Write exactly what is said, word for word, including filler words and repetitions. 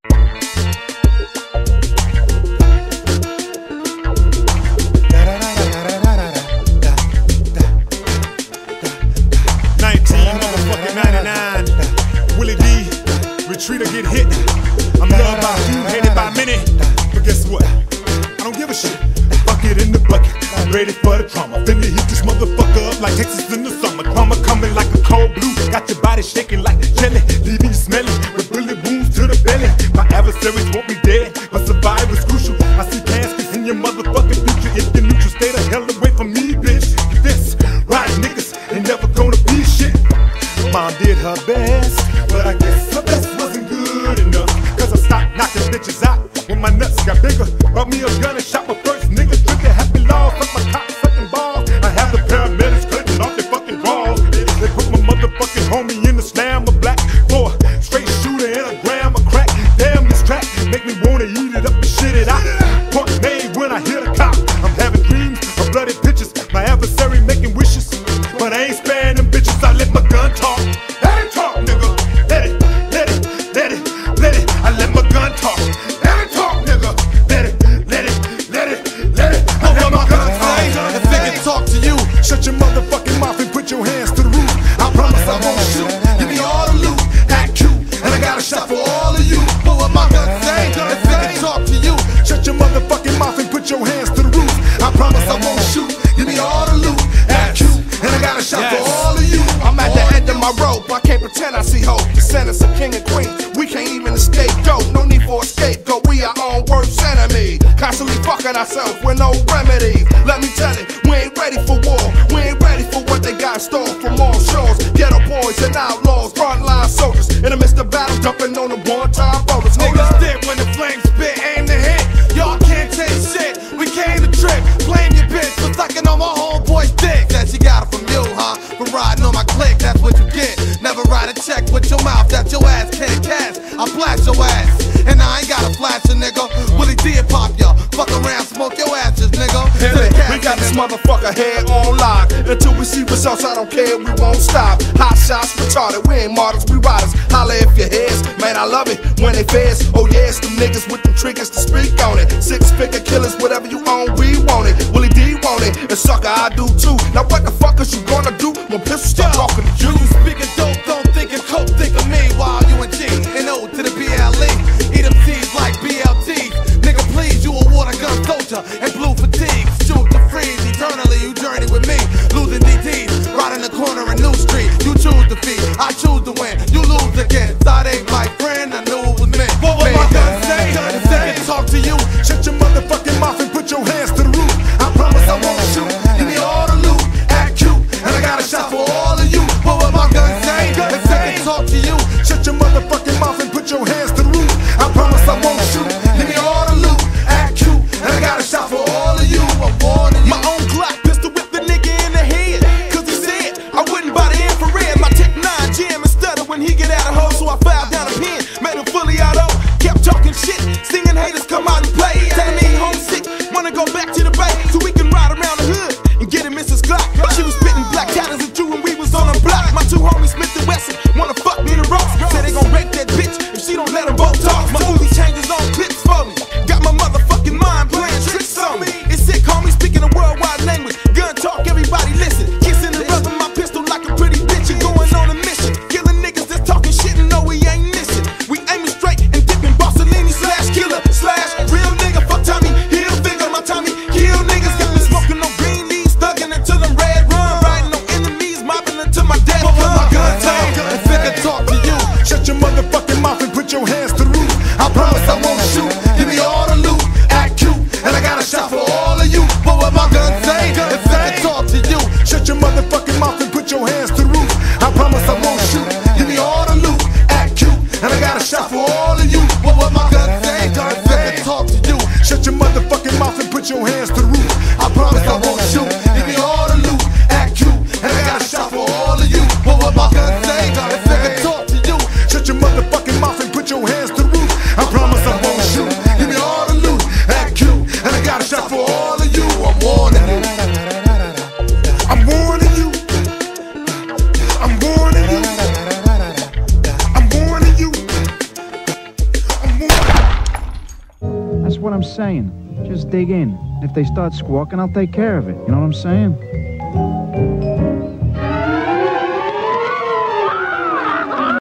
Retreat or get hit. I'm loved by few, hated by many. But guess what? I don't give a shit. Fuck it in the bucket. I'm ready for the trauma. Finna hit this motherfucker up like Texas in the summer. Trauma coming like a cold blue. Got your body shaking like jelly. Leaving you smelling with bullet wounds to the belly. My adversaries won't be dead, but survival is crucial. I see caskets in your motherfucking future. If you're neutral, stay the hell away from me, bitch. This right niggas ain't never gonna be shit. Mom did her best, but I guess her best wasn't good enough. Cause I stopped knocking bitches out when my nuts got bigger. Brought me a gun and shot my first nigga. Took the happy law, fuck my cock sucking balls. I have the paramedics cutting off their fucking balls. They put my motherfucking homie in the slam of black. For a straight shooter and a gram of crack. Damn, this track make me wanna eat it up and shit it out. Point made when I hear the cop. I'm having dreams of bloody pictures. My adversary making wishes, but I ain't sparing them bitches. I let my gun talk. Let it talk, nigga. Let it, let it, let it, let it. I let my gun talk. Let it talk, nigga. Let it, let it, let it, let it. I let my gun talk. If it can talk to you, Shut your motherfucking mouth and put your hands to the roof. I promise I won't shoot. Give me all the loot, act cute, and I got a shot for all of you. But what my gun say? If it can talk to you, Shut your motherfucking mouth and put your hands to the roof. I promise I won't shoot. Give me all the loot, act cute, and I got a shot for all of you. I'm at the end of my rope, I can't pretend I see hope. The sentence of king and queen, we can't even escape dope. No need for a scapegoat, we our own worst enemy. Constantly fucking ourselves with no remedy. Let me tell it, we ain't ready for war. We ain't ready for what they got in store from all shores. Ghetto boys and outlaws, frontline soldiers. In the midst of battle, jumping on the one-time boulders. Niggas did when the flames spit, aim to hit. Y'all can't take shit, we came to trip. Blame your bitch for sucking on my homeboy's dick. That she got it from you, huh? For riding on my click, that's what you get. Never write a check with your mouth that your ass can't cash. I blast your ass, and I ain't gotta flash a nigga. Willie did pop ya, fuck around, smoke your ashes, nigga. Hey, we got this motherfucker head on lock. Until we see results, I don't care, we won't stop. Hot shots retarded, we ain't martyrs, we riders. Holla if your heads, man, I love it when they feds. Oh yes, them niggas with them triggers to speak on it. Six figure killers, whatever you own, we want it. Willie D want it, and sucker, I do too. Now what the fuck is you gonna do when pistols start talking to you? You speaking dope, don't think of coke, think of me. While you and G, and O to the B L E. Eat them T's like B L Ts. Nigga, please, you a water gun soldier and blue fatigue. Shoot to freeze, eternally you journey with me. Losing D Ts, right in the corner in New Street. You choose to feed, I choose to win. You lose again. Thought ain't my friend, I knew it was me. What was my gun say? If it can talk to you, Shut your motherfucking mouth and put your hands to the roof. I promise I won't shoot. Give me all the loot, act cute, and I got a shot for all of you. But what my gun say? If it can talk to you, Shut your motherfucking mouth and put your hands to the roof. I promise I won't shoot. Give me all the loot, act cute, and I got a shot for all of you. I'm warning you. My own Glock pistol whip the nigga in the head. Cause he said I wouldn't buy the infrared. My Tech nine jam and stutter when he get out of hole. So I filed down a pen, made him fully out of. Kept talking shit, singing haters come out and play. Telling me he homesick, wanna go back to the bay. So we can ride around the hood and get him Missus Glock. She was spitting black cattles and Jew when we was on the block. My two homies Smith and Wesson wanna fuck me in the ropes. Say they gon' rape that bitch if she don't let them both talk. My Uzi changes on clips for me. Got my motherfucking mind playing tricks on me. It's sick, homie, speaking a worldwide language. Gun talk, everybody listen. Kissing the rubber, my pistol like a pretty bitch and going on a mission. Killing niggas that's talking shit and know we ain't missing. We aiming straight and dipping Bossellini slash killer slash real nigga. Fuck Tommy, heel finger, my Tommy, kill niggas. Got me smoking on green leaves, thugging until I'm red run. Riding on enemies, mobbing until my dad But what my gun come. say? If it can talk to you, Shut your motherfucking mouth and put your hands to the roof. I promise I won't shoot. Give me all the loot, act cute, and I got a shot for all of you. But what my gun say? If it can talk to you, Shut your motherfucking mouth and put your hands to the roof. I promise I won't shoot. Give me all the loot, act cute, and I got a shot for all of you. But what my gun say? If it can talk to you, Shut your motherfucking mouth and put your hands to the roof. I promise I won't shoot. Give me all the loot, act cute, and I got a shot for all of you. But what my gun say? If it can talk to you, Shut your motherfucking mouth and put your hands to the roof. I promise I won't shoot. That's what I'm saying. Just dig in. If they start squawking, I'll take care of it. You know what I'm saying?